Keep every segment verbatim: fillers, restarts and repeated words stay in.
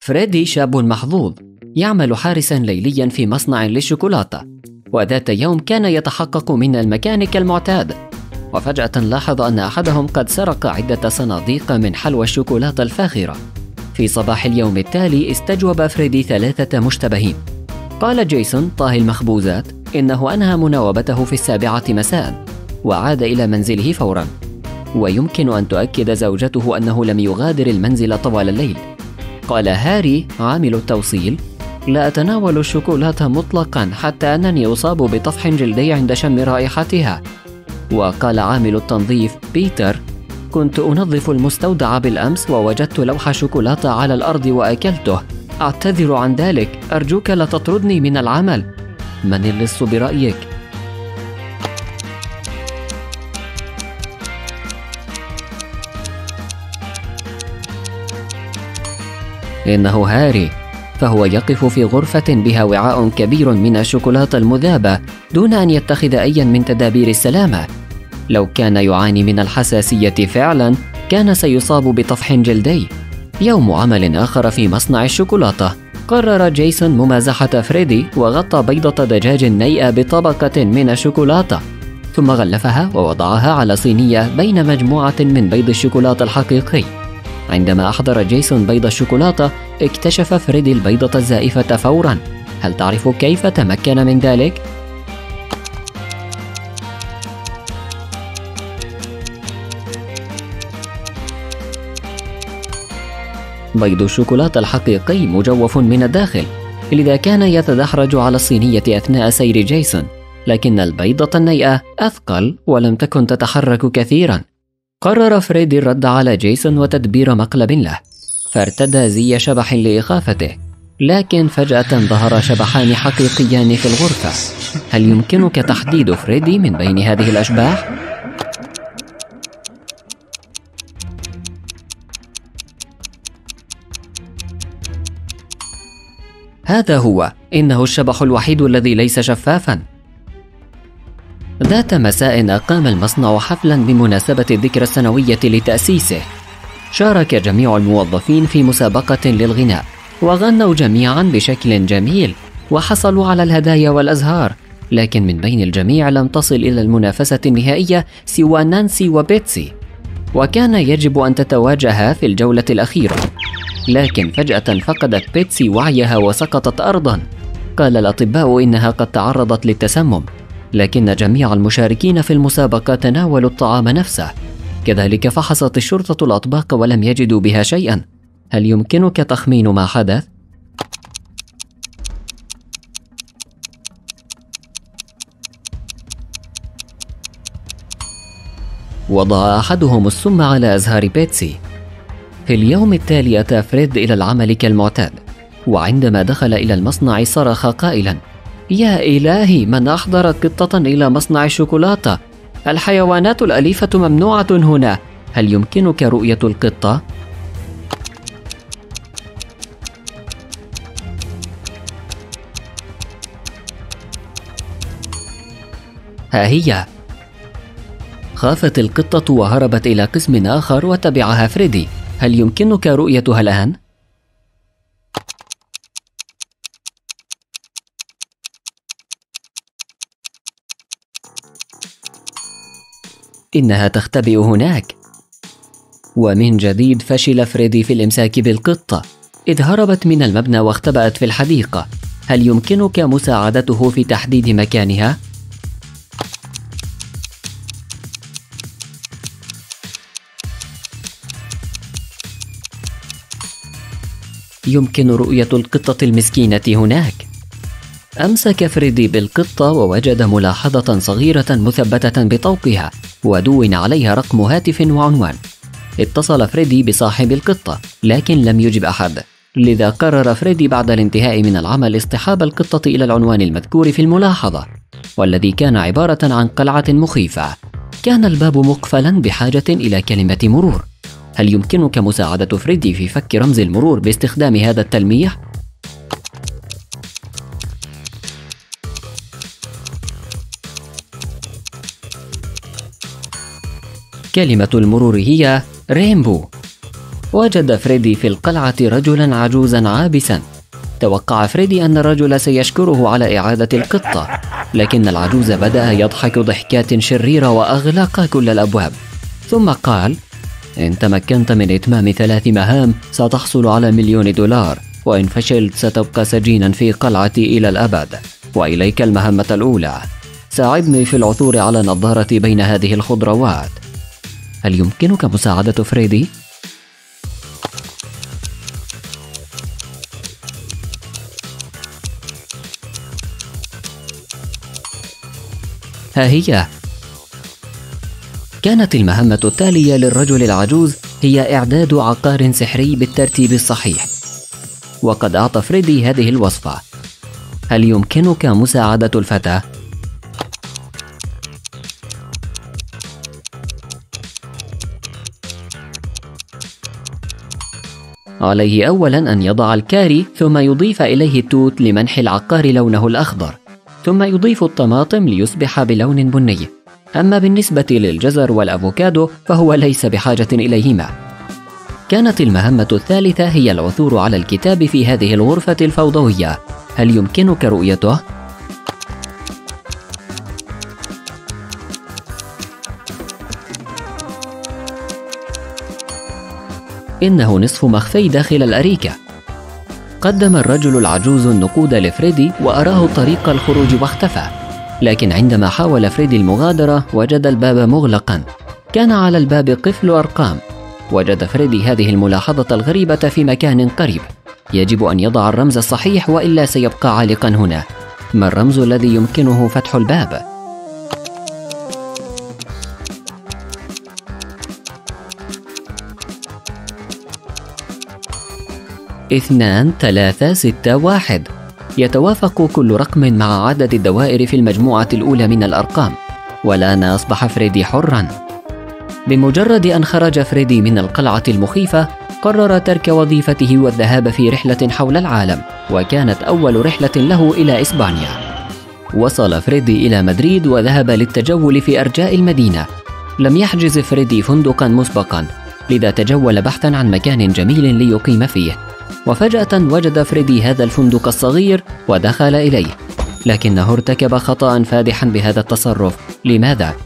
فريدي شاب محظوظ يعمل حارسا ليليا في مصنع للشوكولاتة، وذات يوم كان يتحقق من المكان كالمعتاد، وفجأة لاحظ أن أحدهم قد سرق عدة صناديق من حلوى الشوكولاتة الفاخرة. في صباح اليوم التالي استجوب فريدي ثلاثة مشتبهين. قال جيسون طاهي المخبوزات إنه أنهى مناوبته في السابعة مساء وعاد إلى منزله فورا، ويمكن أن تؤكد زوجته أنه لم يغادر المنزل طوال الليل. قال هاري عامل التوصيل: لا أتناول الشوكولاتة مطلقا حتى أنني أصاب بطفح جلدي عند شم رائحتها. وقال عامل التنظيف بيتر: كنت أنظف المستودع بالأمس ووجدت لوح شوكولاتة على الأرض وأكلته، أعتذر عن ذلك، أرجوك لا تطردني من العمل. من اللص برأيك؟ إنه هاري، فهو يقف في غرفة بها وعاء كبير من الشوكولاتة المذابة دون أن يتخذ أي من تدابير السلامة. لو كان يعاني من الحساسية فعلا كان سيصاب بطفح جلدي. يوم عمل آخر في مصنع الشوكولاتة، قرر جيسون ممازحة فريدي وغطى بيضة دجاج نيئة بطبقة من الشوكولاتة، ثم غلفها ووضعها على صينية بين مجموعة من بيض الشوكولاتة الحقيقي. عندما أحضر جيسون بيض الشوكولاتة اكتشف فريدي البيضة الزائفة فورا. هل تعرف كيف تمكن من ذلك؟ بيض الشوكولاتة الحقيقي مجوف من الداخل، لذا كان يتدحرج على الصينية أثناء سير جيسون، لكن البيضة النيئة أثقل ولم تكن تتحرك كثيرا. قرر فريدي الرد على جيسون وتدبير مقلب له، فارتدى زي شبح لإخافته، لكن فجأة ظهر شبحان حقيقيان في الغرفة. هل يمكنك تحديد فريدي من بين هذه الأشباح؟ هذا هو، إنه الشبح الوحيد الذي ليس شفافا. ذات مساء أقام المصنع حفلا بمناسبة الذكرى السنوية لتأسيسه. شارك جميع الموظفين في مسابقة للغناء، وغنوا جميعا بشكل جميل وحصلوا على الهدايا والأزهار، لكن من بين الجميع لم تصل إلى المنافسة النهائية سوى نانسي وبيتسي، وكان يجب أن تتواجها في الجولة الأخيرة، لكن فجأة فقدت بيتسي وعيها وسقطت أرضا. قال الأطباء إنها قد تعرضت للتسمم، لكن جميع المشاركين في المسابقة تناولوا الطعام نفسه. كذلك فحصت الشرطة الأطباق ولم يجدوا بها شيئا. هل يمكنك تخمين ما حدث؟ وضع أحدهم السم على أزهار بيتسي. في اليوم التالي أتى فريد إلى العمل كالمعتاد، وعندما دخل إلى المصنع صرخ قائلا: يا إلهي، من أحضر قطة إلى مصنع الشوكولاتة؟ الحيوانات الأليفة ممنوعة هنا. هل يمكنك رؤية القطة؟ ها هي. خافت القطة وهربت إلى قسم آخر وتبعها فريدي. هل يمكنك رؤيتها الآن؟ إنها تختبئ هناك. ومن جديد فشل فريدي في الإمساك بالقطة، إذ هربت من المبنى واختبأت في الحديقة. هل يمكنك مساعدته في تحديد مكانها؟ يمكن رؤية القطة المسكينة هناك. أمسك فريدي بالقطة ووجد ملاحظة صغيرة مثبتة بطوقها ودون عليها رقم هاتف وعنوان. اتصل فريدي بصاحب القطة، لكن لم يجب أحد، لذا قرر فريدي بعد الانتهاء من العمل اصطحاب القطة إلى العنوان المذكور في الملاحظة، والذي كان عبارة عن قلعة مخيفة. كان الباب مقفلا بحاجة إلى كلمة مرور. هل يمكنك مساعدة فريدي في فك رمز المرور باستخدام هذا التلميح؟ كلمة المرور هي رينبو. وجد فريدي في القلعة رجلا عجوزا عابسا. توقع فريدي أن الرجل سيشكره على إعادة القطة، لكن العجوز بدأ يضحك ضحكات شريرة وأغلق كل الأبواب، ثم قال: إن تمكنت من إتمام ثلاث مهام ستحصل على مليون دولار، وإن فشلت ستبقى سجينا في قلعتي إلى الأبد. وإليك المهمة الأولى، ساعدني في العثور على نظارتي بين هذه الخضروات. هل يمكنك مساعدة فريدي؟ ها هي. كانت المهمة التالية للرجل العجوز هي إعداد عقار سحري بالترتيب الصحيح، وقد أعطى فريدي هذه الوصفة. هل يمكنك مساعدة الفتى؟ عليه أولاً أن يضع الكاري، ثم يضيف إليه التوت لمنح العقار لونه الأخضر، ثم يضيف الطماطم ليصبح بلون بني. أما بالنسبة للجزر والأفوكادو فهو ليس بحاجة إليهما. كانت المهمة الثالثة هي العثور على الكتاب في هذه الغرفة الفوضوية. هل يمكنك رؤيته؟ إنه نصف مخفي داخل الأريكة. قدم الرجل العجوز النقود لفريدي وأراه طريق الخروج واختفى، لكن عندما حاول فريدي المغادرة وجد الباب مغلقا. كان على الباب قفل أرقام. وجد فريدي هذه الملاحظة الغريبة في مكان قريب. يجب أن يضع الرمز الصحيح وإلا سيبقى عالقا هنا. ما الرمز الذي يمكنه فتح الباب؟ اثنان ثلاثة ستة واحد. يتوافق كل رقم مع عدد الدوائر في المجموعة الأولى من الأرقام، والآن أصبح فريدي حرا. بمجرد أن خرج فريدي من القلعة المخيفة قرر ترك وظيفته والذهاب في رحلة حول العالم، وكانت أول رحلة له إلى إسبانيا. وصل فريدي إلى مدريد وذهب للتجول في أرجاء المدينة. لم يحجز فريدي فندقا مسبقا، لذا تجول بحثا عن مكان جميل ليقيم فيه. وفجأة وجد فريدي هذا الفندق الصغير ودخل إليه، لكنه ارتكب خطأ فادحا بهذا التصرف. لماذا؟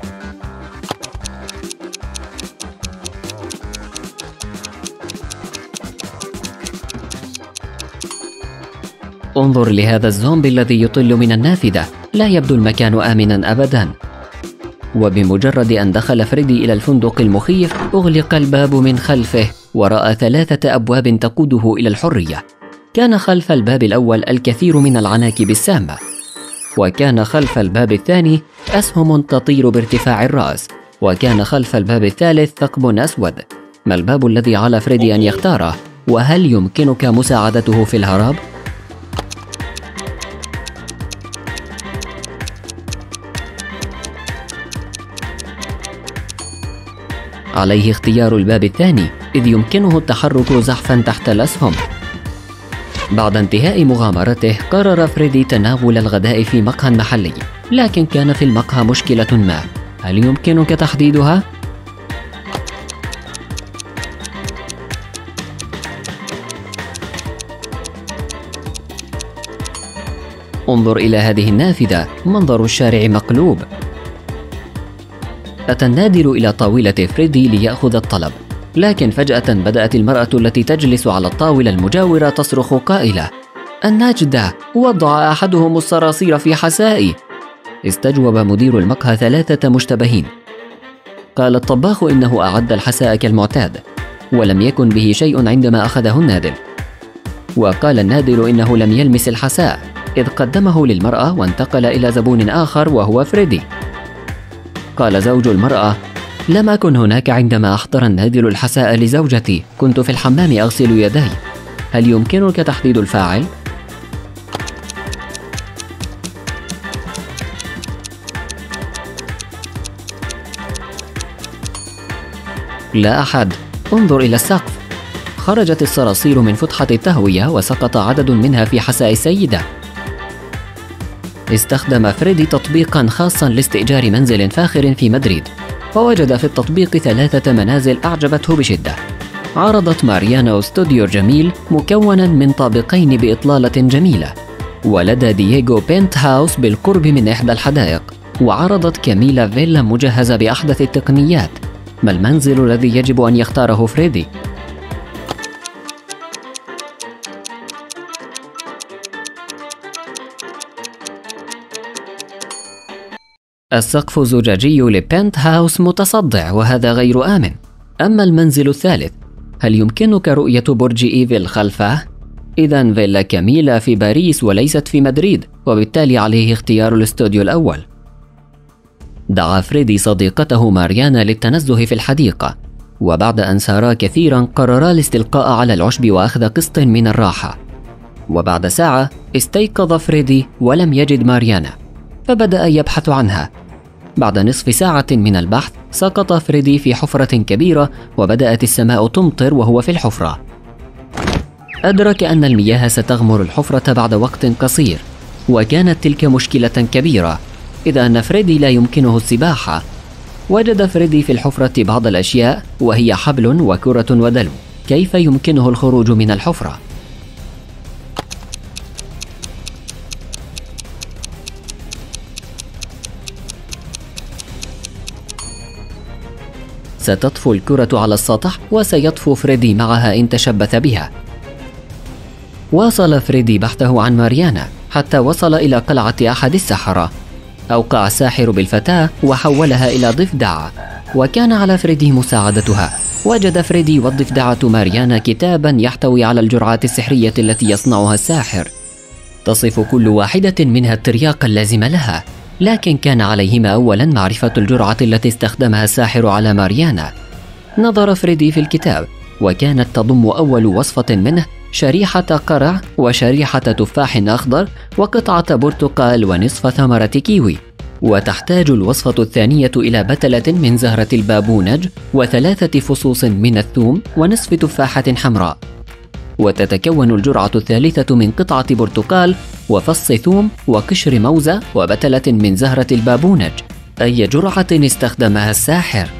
انظر لهذا الزومبي الذي يطل من النافذة. لا يبدو المكان آمنا أبدا. وبمجرد أن دخل فريدي إلى الفندق المخيف أغلق الباب من خلفه، ورأى ثلاثة أبواب تقوده إلى الحرية. كان خلف الباب الأول الكثير من العناكب السامة، وكان خلف الباب الثاني أسهم تطير بارتفاع الرأس، وكان خلف الباب الثالث ثقب أسود. ما الباب الذي على فريدي أن يختاره؟ وهل يمكنك مساعدته في الهرب؟ عليه اختيار الباب الثاني، إذ يمكنه التحرك زحفا تحت الأسهم. بعد انتهاء مغامرته قرر فريدي تناول الغداء في مقهى محلي، لكن كان في المقهى مشكلة ما. هل يمكنك تحديدها؟ انظر إلى هذه النافذة، منظر الشارع مقلوب. أتى النادل إلى طاولة فريدي ليأخذ الطلب، لكن فجأة بدأت المرأة التي تجلس على الطاولة المجاورة تصرخ قائلة: النجدة! وضع أحدهم الصراصير في حسائي. استجوب مدير المقهى ثلاثة مشتبهين. قال الطباخ إنه أعد الحساء كالمعتاد، ولم يكن به شيء عندما أخذه النادل. وقال النادل إنه لم يلمس الحساء، إذ قدمه للمرأة وانتقل إلى زبون آخر وهو فريدي. قال زوج المرأة: لم أكن هناك عندما أحضر النادل الحساء لزوجتي، كنت في الحمام أغسل يدي. هل يمكنك تحديد الفاعل؟ لا أحد. انظر إلى السقف. خرجت الصراصير من فتحة التهوية وسقط عدد منها في حساء السيدة. استخدم فريدي تطبيقا خاصا لاستئجار منزل فاخر في مدريد، فوجد في التطبيق ثلاثة منازل أعجبته بشدة. عرضت ماريانا استوديو جميل مكونا من طابقين بإطلالة جميلة، ولدى دييغو بنت هاوس بالقرب من إحدى الحدائق، وعرضت كاميلا فيلا مجهزة بأحدث التقنيات. ما المنزل الذي يجب أن يختاره فريدي؟ السقف زجاجي لبنت هاوس متصدع، وهذا غير آمن. أما المنزل الثالث، هل يمكنك رؤية برج إيفل خلفه؟ إذن فيلا كاميلا في باريس وليست في مدريد، وبالتالي عليه اختيار الاستوديو الأول. دعا فريدي صديقته ماريانا للتنزه في الحديقة، وبعد أن سارا كثيرا قررا الاستلقاء على العشب وأخذ قسط من الراحة. وبعد ساعة استيقظ فريدي ولم يجد ماريانا، فبدأ يبحث عنها. بعد نصف ساعة من البحث سقط فريدي في حفرة كبيرة، وبدأت السماء تمطر وهو في الحفرة. أدرك أن المياه ستغمر الحفرة بعد وقت قصير، وكانت تلك مشكلة كبيرة، إذ أن فريدي لا يمكنه السباحة. وجد فريدي في الحفرة بعض الأشياء، وهي حبل وكرة ودلو. كيف يمكنه الخروج من الحفرة؟ ستطفو الكرة على السطح، وسيطفو فريدي معها إن تشبث بها. واصل فريدي بحثه عن ماريانا حتى وصل إلى قلعة أحد السحرة. أوقع الساحر بالفتاة وحولها إلى ضفدع، وكان على فريدي مساعدتها. وجد فريدي والضفدعة ماريانا كتابا يحتوي على الجرعات السحرية التي يصنعها الساحر، تصف كل واحدة منها الترياق اللازم لها، لكن كان عليهما أولا معرفة الجرعة التي استخدمها الساحر على ماريانا. نظر فريدي في الكتاب، وكانت تضم أول وصفة منه شريحة قرع وشريحة تفاح أخضر وقطعة برتقال ونصف ثمرة كيوي. وتحتاج الوصفة الثانية إلى بتلة من زهرة البابونج وثلاثة فصوص من الثوم ونصف تفاحة حمراء. وتتكون الجرعة الثالثة من قطعة برتقال وفص ثوم وقشر موزة وبتلة من زهرة البابونج. أي جرعة استخدمها الساحر؟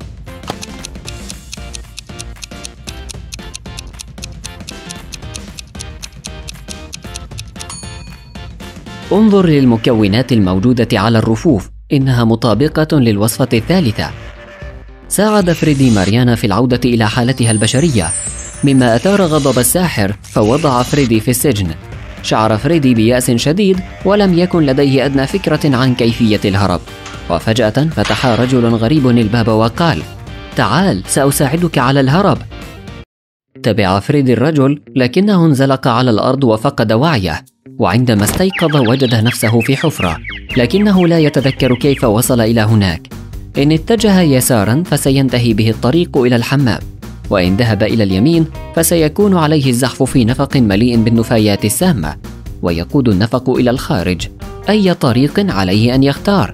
انظر للمكونات الموجودة على الرفوف، إنها مطابقة للوصفة الثالثة. ساعد فريدي ماريانا في العودة إلى حالتها البشرية، مما أثار غضب الساحر، فوضع فريدي في السجن. شعر فريدي بيأس شديد، ولم يكن لديه أدنى فكرة عن كيفية الهرب. وفجأة فتح رجل غريب الباب وقال: تعال، سأساعدك على الهرب. تبع فريدي الرجل، لكنه انزلق على الأرض وفقد وعيه، وعندما استيقظ وجد نفسه في حفرة، لكنه لا يتذكر كيف وصل إلى هناك. إن اتجه يسارا فسينتهي به الطريق إلى الحمام، وإن ذهب إلى اليمين فسيكون عليه الزحف في نفق مليء بالنفايات السامة، ويقود النفق إلى الخارج. أي طريق عليه أن يختار؟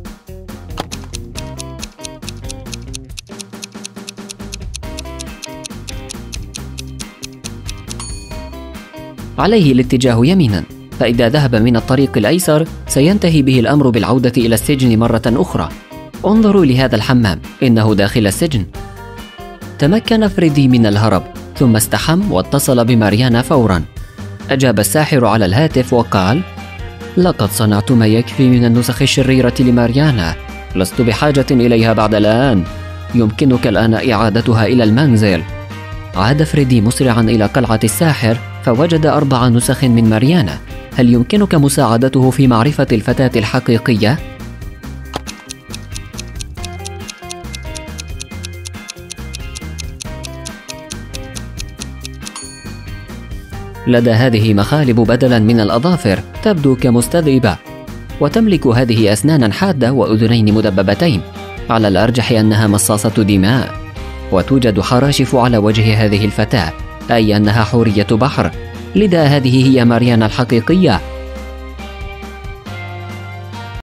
عليه الاتجاه يمينا، فإذا ذهب من الطريق الأيسر سينتهي به الأمر بالعودة إلى السجن مرة أخرى. انظروا لهذا الحمام، إنه داخل السجن. تمكن فريدي من الهرب، ثم استحم واتصل بماريانا فورا. أجاب الساحر على الهاتف وقال: لقد صنعت ما يكفي من النسخ الشريرة لماريانا، لست بحاجة إليها بعد الآن، يمكنك الآن إعادتها إلى المنزل. عاد فريدي مسرعا إلى قلعة الساحر، فوجد أربع نسخ من ماريانا. هل يمكنك مساعدته في معرفة الفتاة الحقيقية؟ لدى هذه مخالب بدلا من الأظافر، تبدو كمستذئبة، وتملك هذه أسنانا حادة وأذنين مدببتين، على الأرجح أنها مصاصة دماء. وتوجد حراشف على وجه هذه الفتاة، أي أنها حورية بحر، لذا هذه هي ماريانا الحقيقية.